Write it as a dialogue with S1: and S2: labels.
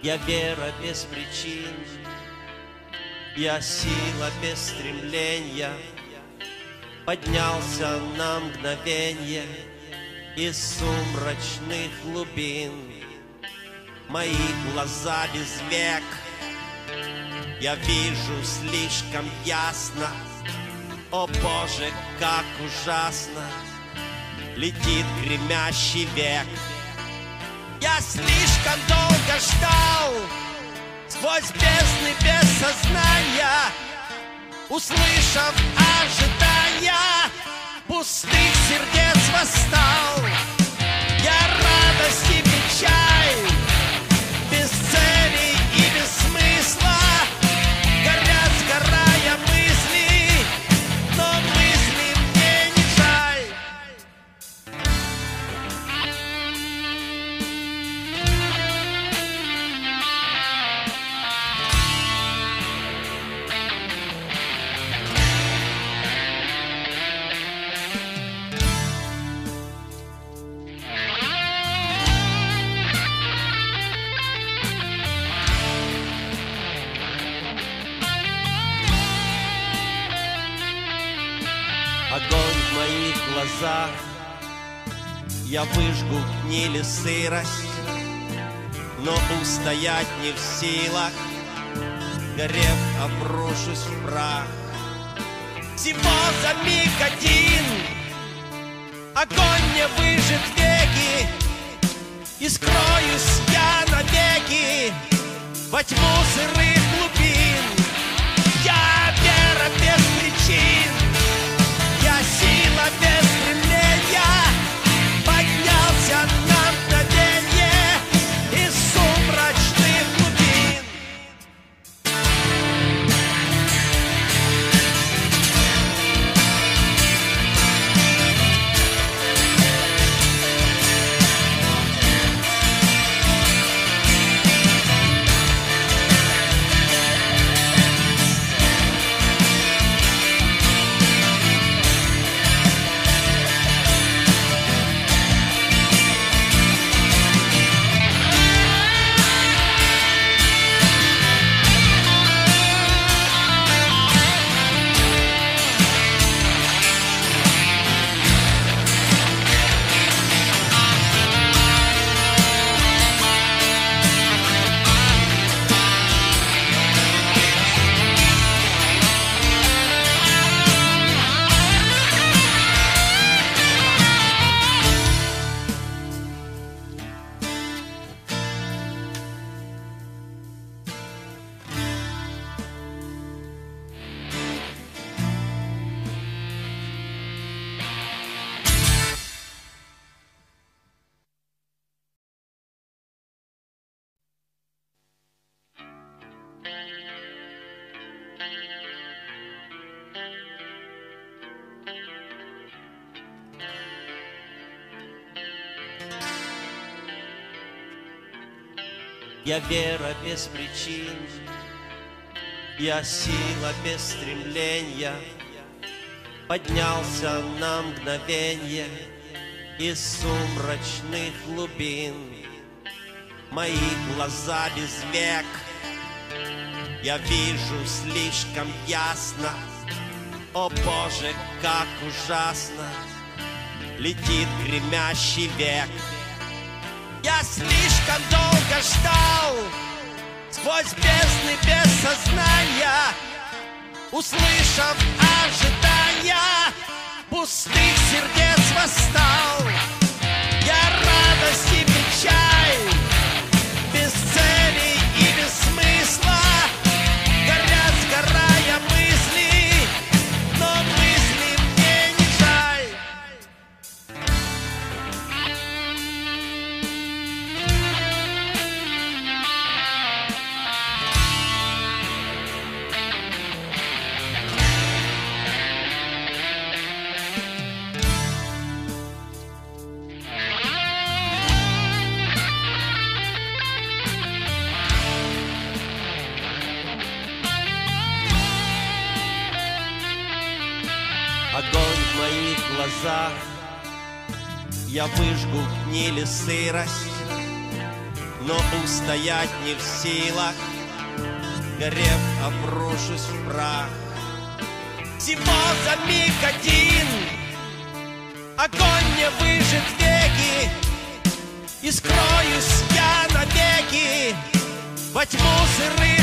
S1: Я вера без причин, я сила без стремления, поднялся на мгновенье из сумрачных глубин. Мои глаза без век, я вижу слишком ясно. О Боже, как ужасно летит гремящий век. Я слишком долго ждал, сквозь бездны без сознания, услышав ожидания, пустых сердец восстал. Я радость и печаль, без цели и без смысла, горят, сгорая мысли, но мысли мне не жаль. Огонь в моих глазах, я выжгу гниль и сырость, но устоять не в силах, горев, обрушусь в прах. Всего за миг один огонь не выжжет веки, и скроюсь я навеки во тьму сырых глубин. Я вера без причин, я сила без стремления, поднялся на мгновенье из сумрачных глубин. Я вера без причин, я сила без стремления, поднялся на мгновенье из сумрачных глубин. Мои глаза без век, я вижу слишком ясно. О Боже, как ужасно летит гремящий век. Я слишком долго ждал, сквозь бездны без сознания, услышав ожидания, пустых сердец восстал. Я радость и печаль, без цели и без смысла, горят, сгорая мысли, но мысли мне не жаль. Огонь в моих глазах, я выжгу гниль и сырость, но устоять не в силах, горев, обрушусь в прах. Всего за миг один огонь не выжжет веки, и скроюсь я навеки во тьму сырых